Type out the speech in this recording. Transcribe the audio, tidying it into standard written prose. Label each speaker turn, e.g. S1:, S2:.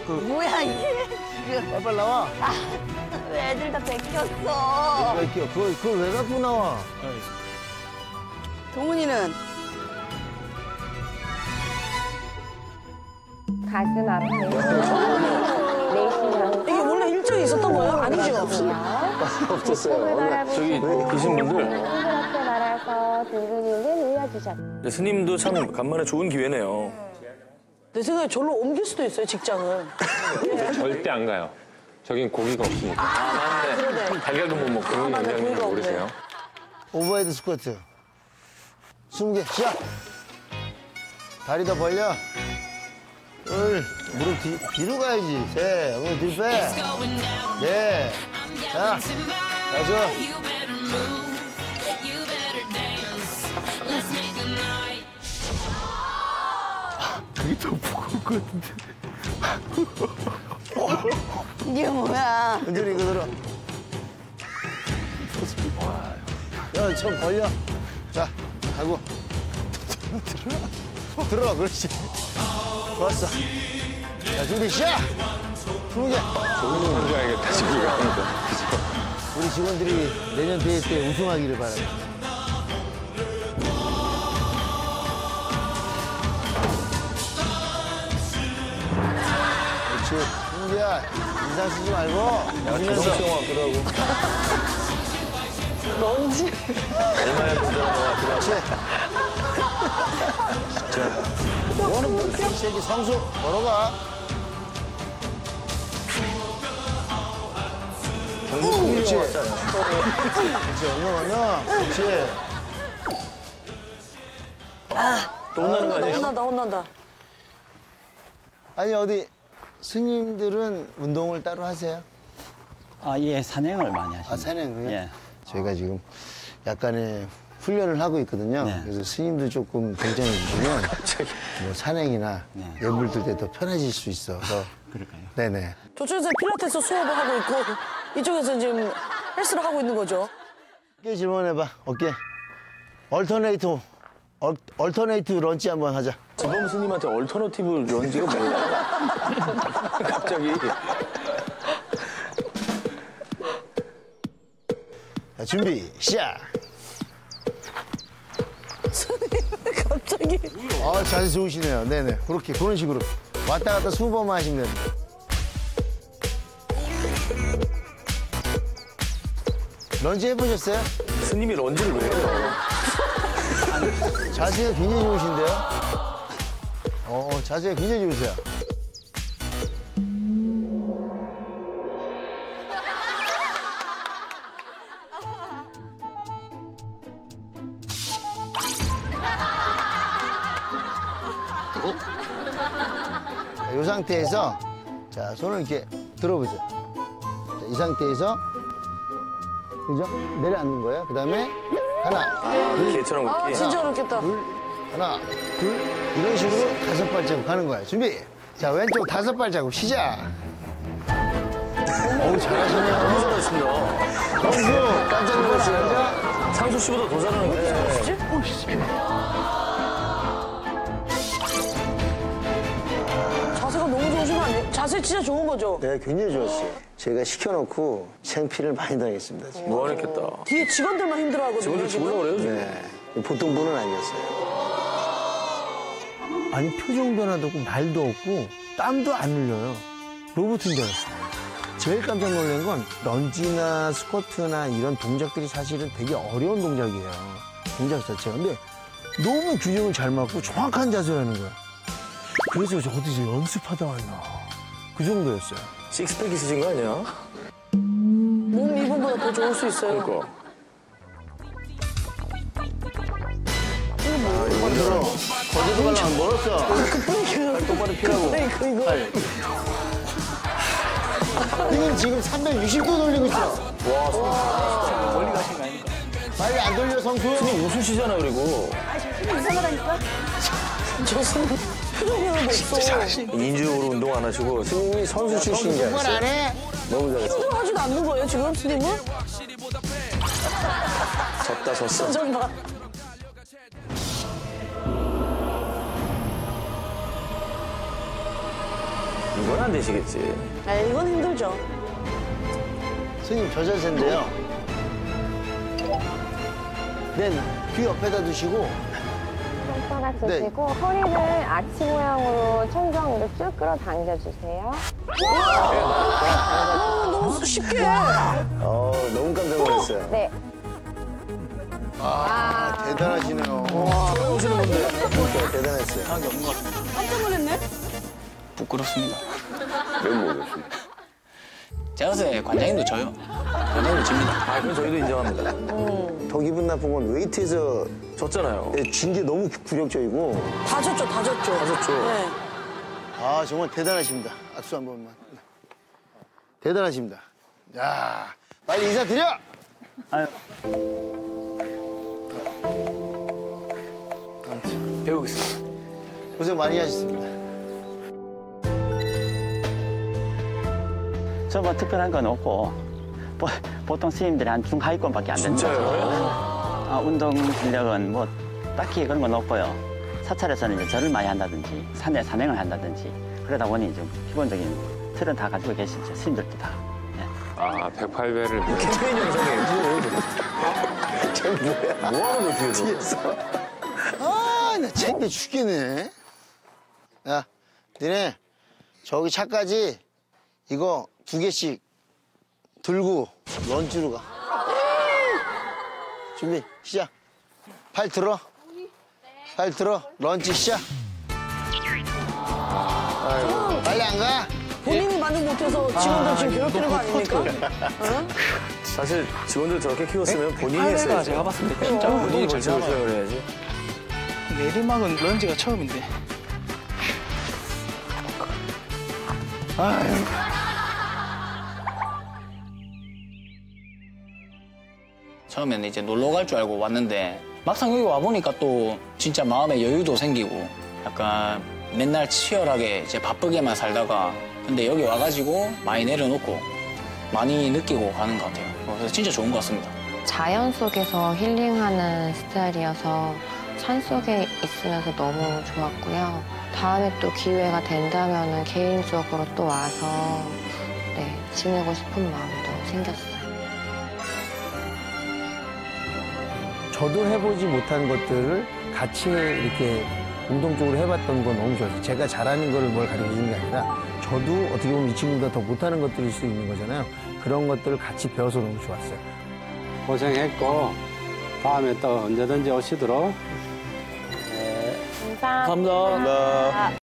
S1: 뭐야 이게 지금.
S2: 빨리 나와.
S1: 왜 애들 다 베꼈어.
S2: 그걸 왜 갖고 나와?
S1: 동훈이는
S3: 가슴 앞에 내쉬면서
S1: 이게 원래 일정이 있었던 거예요? 아니죠?
S4: 없었어요.
S5: 저기 계신 분들
S3: 동그랗게 말아서 등 근육을 올려주셨고
S5: 스님도 참 간만에 좋은 기회네요.
S1: 내 생각에 절로 옮길 수도 있어요, 직장을.
S4: 절대 안 가요. 저긴 고기가 없으니까.
S5: 맞네. 달걀도 못 먹고.
S4: 고기
S1: 맞아,
S4: 굉장히
S1: 고기가
S4: 모르세요?
S2: 오버헤드 스쿼트. 20개 시작. 다리 더 벌려. 둘, 무릎 뒤로 가야지. 셋, 무릎 뒤로 빼. 넷, 자, 다섯. 그게 더 무거울 것 같은데.
S1: 이게 뭐야?
S2: 은준이 이거 들어. 야, 좀 벌려. 자, 하고. 들어, 그렇지. 좋았어. 자, 준비 시작! 20개.
S4: 좋은 줄 알겠다, 저기가.
S2: 우리 직원들이 내년 대회 때 우승하기를 바랍니다. 그렇지. 준비야, 인상 쓰지 말고. 웃으면서.
S5: 자동차 같기도 하고.
S1: 런지.
S5: 얼마나 된다는 것 같기도 하고.
S2: 그렇지. 뭐하는 거야? 세기 성수 걸어가. 그렇지. 그렇지. 얼렁. 그렇지.
S5: 또 혼나는 거 아니에요?
S1: 혼난다.
S2: 아니 어디 스님들은 운동을 따로 하세요?
S6: 아, 예, 산행을 많이 하십니다.
S2: 아 산행을?
S6: 예.
S2: 저희가 지금 약간의 훈련을 하고 있거든요.
S6: 네.
S2: 그래서 스님들 조금 경청해 주시면 뭐 산행이나
S6: 네.
S2: 예물 들 때 더 편해질 수 있어서.
S6: 그럴까요?
S2: 네네.
S1: 저쪽에서 필라테스 수업을 하고 있고 이쪽에서 지금 헬스를 하고 있는 거죠.
S2: 어깨 질문해봐. 어깨. 얼터네이트 런치 한번 하자.
S5: 지범 스님한테 얼터너티브 런지가 뭐야? 갑자기.
S2: 자, 준비 시작.
S1: 갑자기.
S2: 자세 좋으시네요. 네네. 그렇게 그런 식으로 왔다 갔다 20번만 하시면 됩니다. 런지 해보셨어요?
S5: 스님이 런지를 왜 해요?
S2: 자세가 굉장히 좋으신데요? 자세가 굉장히 좋으세요. 자, 이 상태에서 자, 손을 이렇게 들어보세요. 자, 이 상태에서 그죠? 내려앉는 거예요. 그 다음에 하나, 둘,
S5: 개처럼 걷기.
S1: 진짜 어렵겠다.
S2: 둘, 하나, 둘, 이런 식으로 5발자국 가는 거예요. 준비. 자, 왼쪽 5발자국 시작. 어우, 잘하시네요.
S5: 너무 잘하신다.
S2: 성수, 깜짝 놀랐어요.
S5: 상수 씨보다 더 잘하는데.
S1: 자세가 너무 좋으신 거 아니에요? 자세 진짜 좋은 거죠?
S2: 네, 굉장히 좋았어요. 제가 시켜놓고 창피를 많이 당했습니다, 지금.
S5: 무한했겠다.
S1: 뒤에 직원들만 힘들어하거든요.
S5: 직원들 죽으려고 그래요, 지금.
S2: 네, 보통 분은 아니었어요. 아니, 표정 변화도 없고, 말도 없고, 땀도 안 흘려요. 로봇인 줄 알았어요. 제일 깜짝 놀란 건 런지나 스쿼트나 이런 동작들이 사실은 되게 어려운 동작이에요. 동작 자체가. 근데 너무 균형을 잘 맞고 정확한 자세라는 거야. 그래서 저 어디서 연습하다 왔나. 그 정도였어요.
S5: 식스팩 있으신 거 아니야?
S1: 몸 이분보다 더 좋을 수 있어요.
S5: 그러니까.
S2: 들어. 거기도 가려면 멀었어. 발 똑바로 피라고.
S1: 이거.
S2: 형님 지금 360도 돌리고 있어.
S6: 멀리 가신 거 아닙니까?
S2: 빨리 안 돌려, 성수.
S5: 스님 웃으시잖아, 그리고.
S1: 이상하다니까? 저 스님 표정 변화도 없어.
S5: 인주적으로 운동 안 하시고 스님이 선수 출신인 줄
S2: 정말 안
S5: 알았어요.
S2: 해?
S5: 너무 잘했어.
S1: 힘들어하지도 않는 거예요, 지금 스님은?
S5: 졌어.
S1: 좀 봐.
S5: 이거 이건 안 되시겠지.
S1: 아, 이건 힘들죠.
S2: 스님 저 자세인데요. 귀 옆에다 두시고
S3: 손바닥
S2: 네.
S3: 드시고 허리를 아치 모양으로 천정 위로 쭉 끌어당겨주세요.
S1: 너무 쉽게.
S5: 너무 깜짝 놀랐어요.
S3: 네.
S2: 대단하시네요.
S5: 처음 오시는 분들. 진짜 대단했어요.
S6: 하는 게 없는 것 같습니다.
S1: 깜짝 놀랐네.
S6: 부끄럽습니다.
S5: 멤버였습니다.
S6: 제가 봤을 때 관장님도 져요. 관장님도 집니다.
S5: 아, 그건 저희도 인정합니다.
S2: 더 기분 나쁜 건 웨이트에서
S5: 졌잖아요.
S2: 진 게 너무 굴욕적이고.
S1: 다 졌죠, 다 졌죠.
S5: 다 졌죠.
S1: 네.
S2: 아, 정말 대단하십니다. 악수 한 번만. 대단하십니다. 야, 빨리 인사드려!
S6: 아유. 배우겠습니다.
S2: 고생 많이 하셨습니다.
S6: 저 뭐 특별한 건 없고 보통 스님들이 한 중하위권밖에 안 됩니다. 운동 실력은 뭐 딱히 그런 건 없고요. 사찰에서는 이제 절을 많이 한다든지 산에 산행을 한다든지 그러다 보니 좀 기본적인 틀은 다 가지고 계시죠. 스님들도 다. 네.
S4: 아, 108배를.
S5: 캠페인 영상이에요. 뭐야? 뭐 하는 거야, 뒤에서?
S2: 아, 나 챙겨 죽겠네. 야, 니네 저기 차까지 이거 2개씩 들고 런치로 가. 준비, 시작. 팔 들어. 팔 들어. 런치 시작. 아이고, 빨리 안 가?
S1: 본인이 만족 못해서 직원들 지금 괴롭히는 거 아닙니까? 응?
S5: 사실 직원들 저렇게 키웠으면 본인이 했어요.
S6: 제가 봤을 때 진짜
S5: 본인이
S6: 운동을 잘
S5: 벌써
S6: 잡아요.
S5: 그래야지.
S6: 내리막은 런지가 처음인데. 처음에는 이제 놀러 갈 줄 알고 왔는데 막상 여기 와보니까 또 진짜 마음의 여유도 생기고 약간 맨날 치열하게 이제 바쁘게만 살다가 근데 여기 와가지고 많이 내려놓고 많이 느끼고 가는 것 같아요. 그래서 진짜 좋은 것 같습니다.
S3: 자연 속에서 힐링하는 스타일이어서 산 속에 있으면서 너무 좋았고요. 다음에 또 기회가 된다면 개인적으로 또 와서 네, 지내고 싶은 마음도 생겼어요.
S2: 저도 해보지 못한 것들을 같이 이렇게 공동적으로 해봤던 건 너무 좋았어요. 제가 잘하는 거를 뭘 가르쳐주는 게 아니라 저도 어떻게 보면 이 친구보다 더 못하는 것들일 수 있는 거잖아요. 그런 것들을 같이 배워서 너무 좋았어요.
S7: 고생했고 다음에 또 언제든지 오시도록.
S3: 감사합니다.
S5: 감사합니다.